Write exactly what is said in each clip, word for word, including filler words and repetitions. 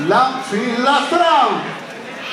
ラン、次ラストラウンド。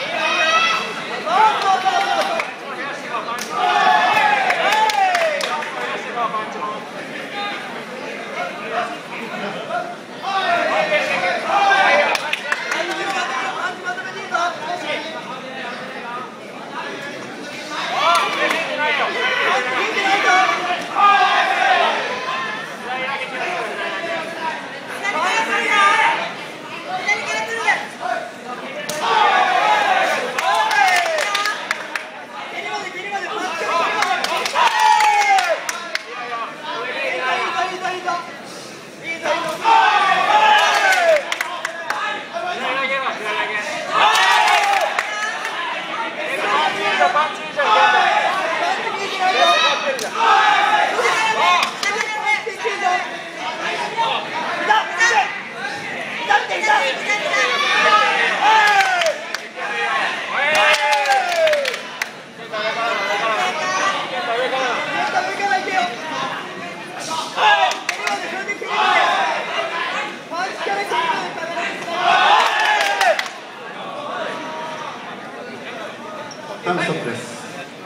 タイムストップです。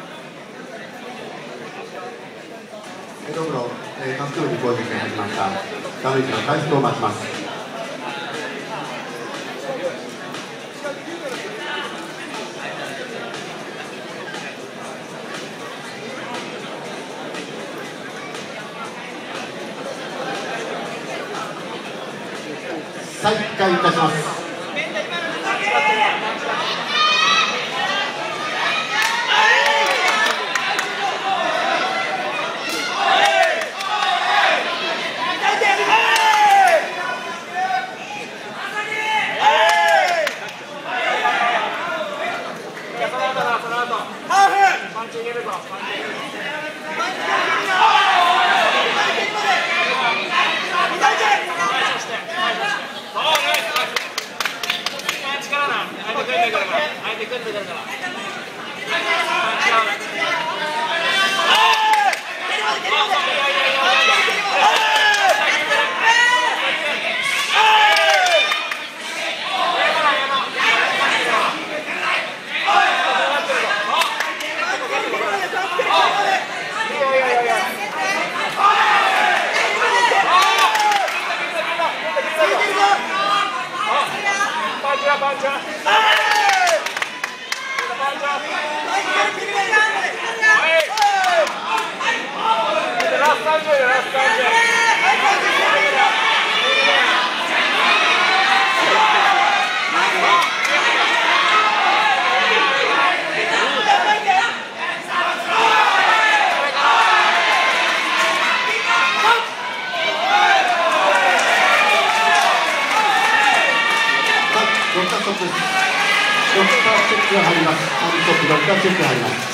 エドブロ、えー、滑走路に攻撃が始まった。ダメージの回復を待ちます。再開いたします。ドクターチェックが入ります。ドクターチェックが入ります。